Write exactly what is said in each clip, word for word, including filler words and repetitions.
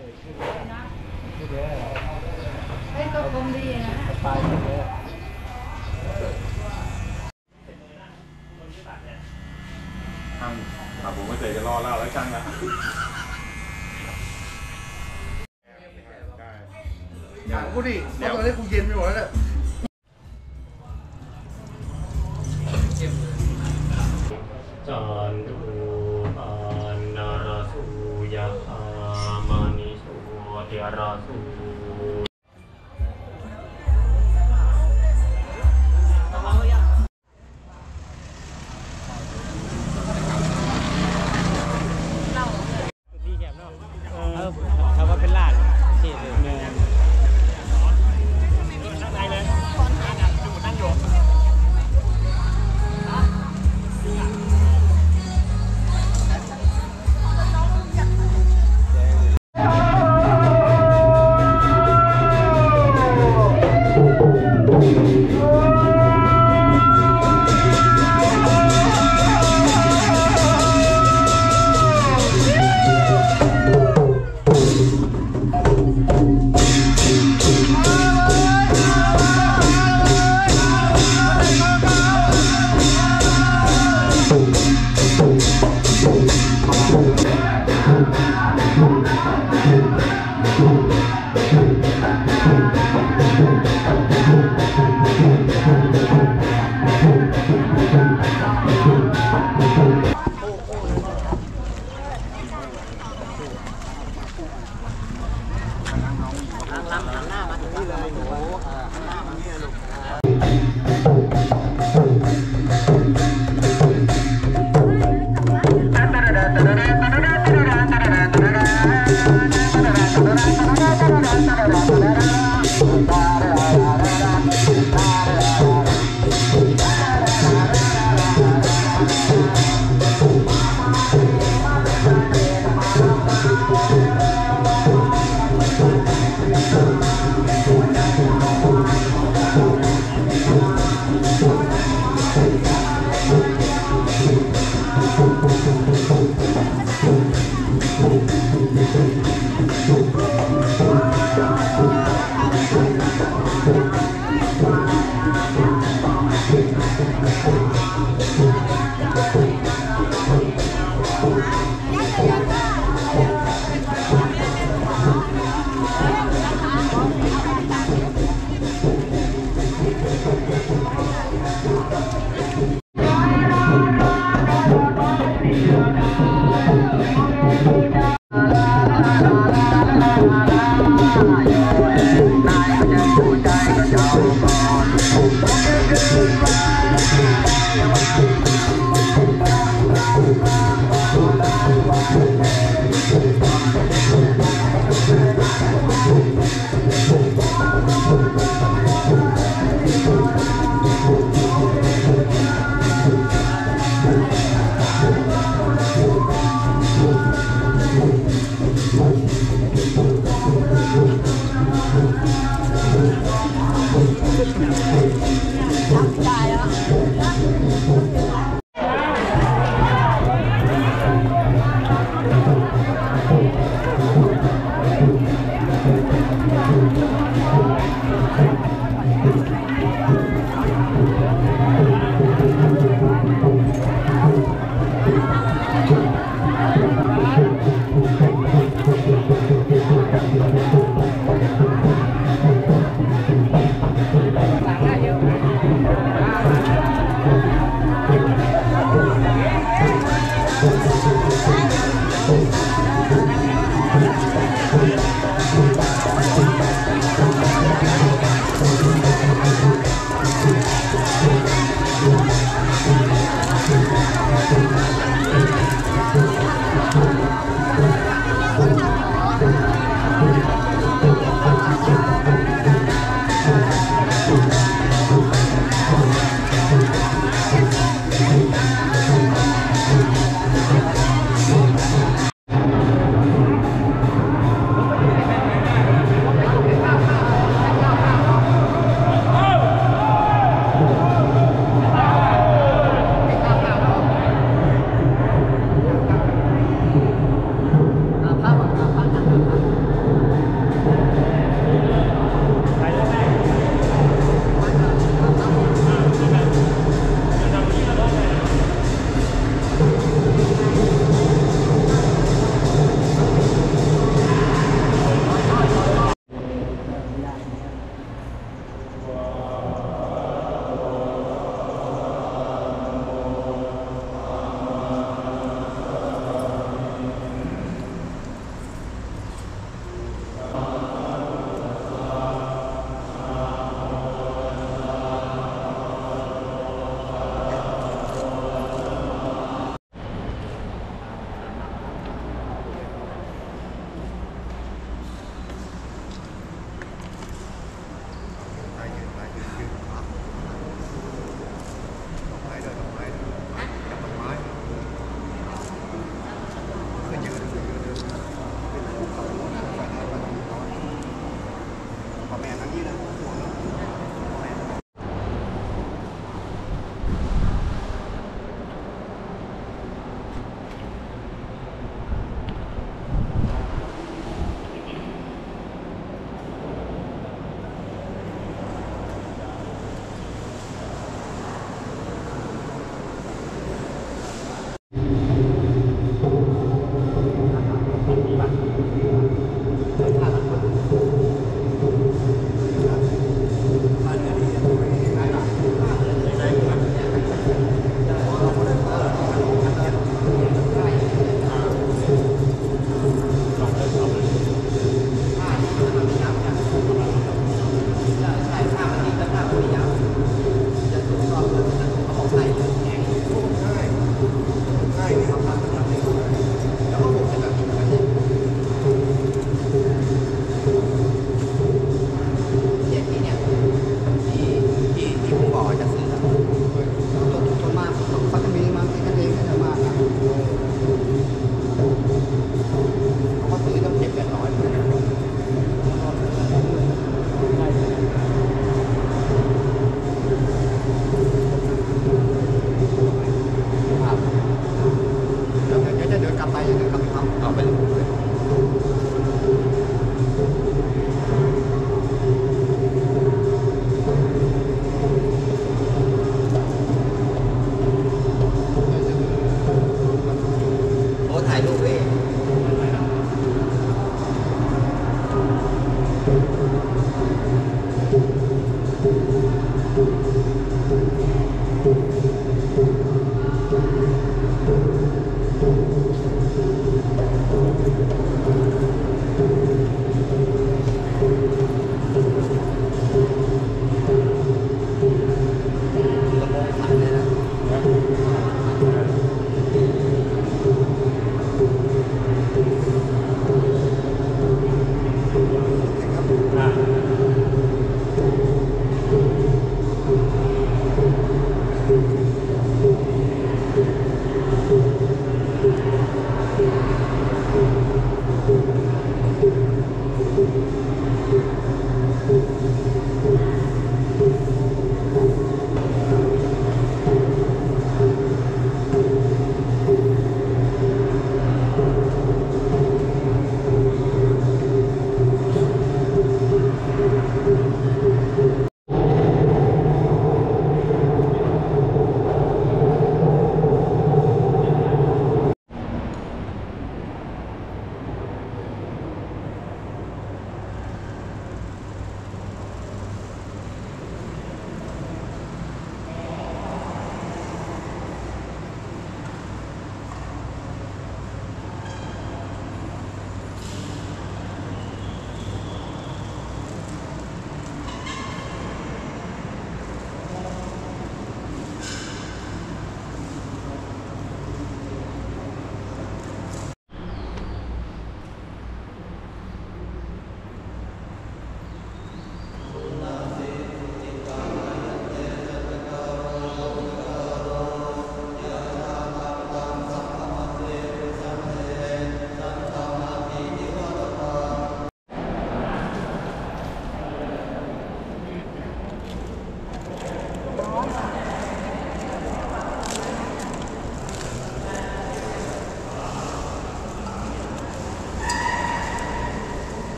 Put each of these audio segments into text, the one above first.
เฮ้ยก็คงดีนะไปเลยช่างอ่ะผมไม่เคยจะรอเล่าแล้วช่างนะอย่างกูดิเพราะตอนนี้กูเย็นไปหมดแล้วเนี่ยจันทูปันนาราสุยะอามานิโสติราสุเออคำว่าเป็นลาดที่หนึ่งเงิน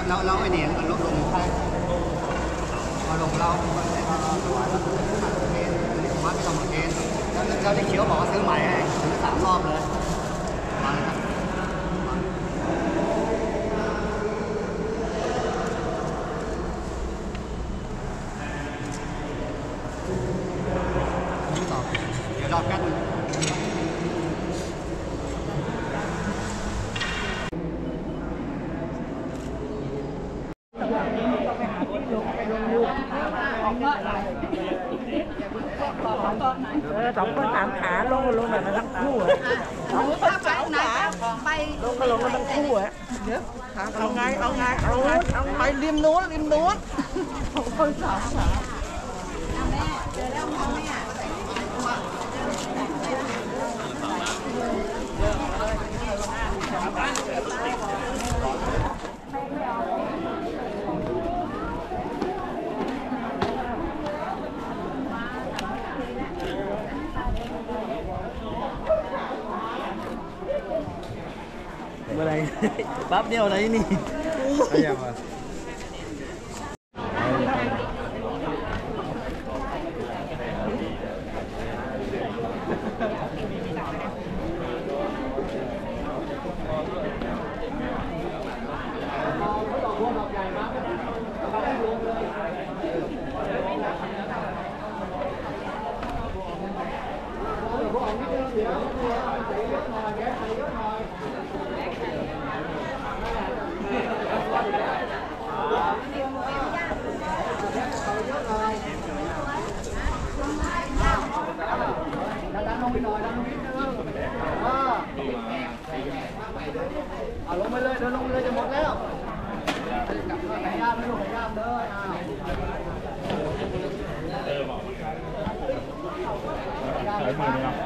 แล้วแล้วไอ้เนี่ยมันลดลงใช่พอลงเราถวายแล้วเกณฑ์นี่ผมว่าไม่ต้องมาเกณฑ์แล้วแล้วที่เขียวบอกว่าซื้อใหม่ให้ซื้อสามรอบเลยมาเลยครับต่อเดี๋ยวรอแป๊บนึงเออสองคนสามขาลงก็ลงแบบนั้นทั้งคู่อะหนูถ้าไปไหนของไปลงก็ลงกันทั้งคู่อะเดี๋ยวเอาไงเอาไงเอาไงเอาไปริมนู้นริมนู้นสองคนสามขาแม่เจอแล้วแม่เมื่อไรปั๊บเดียวอะไรนี่อะไรอย่างวะดันลงไปหน่อยดันลงนิดนึงเอาลงไปเลยเดินลงไปเลยจะหมดแล้วกลับมาไหนย่ามไม่ลงไหนย่ามเลยอ้าวใช้มือนะครับ